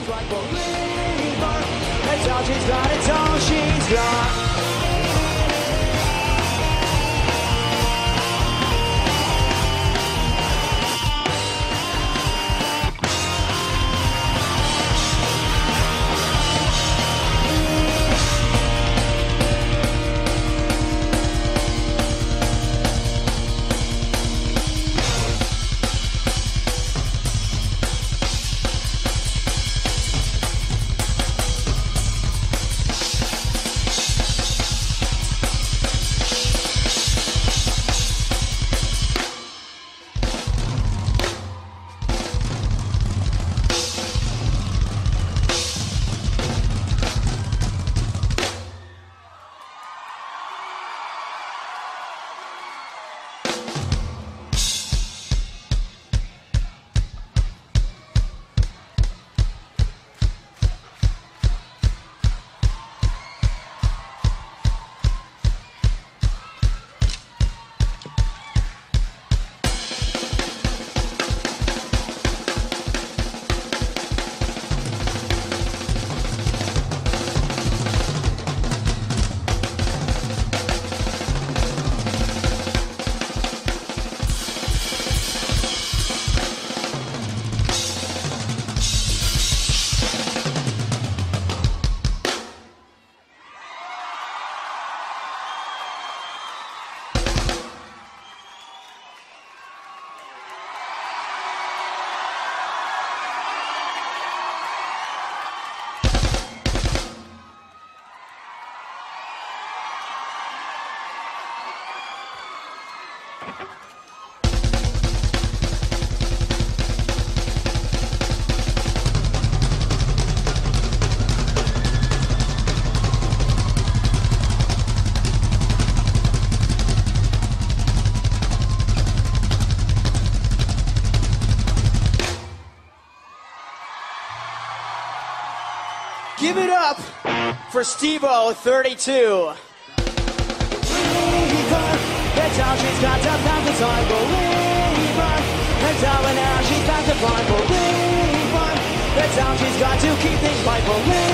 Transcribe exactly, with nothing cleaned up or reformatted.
like believer. It's all she's got, it's all she's got. Give it up for Steve-O thirty-two. That's how she's got to pass the time, believer. That's how now she's back to find believer. That's how she's got to keep things right, believer.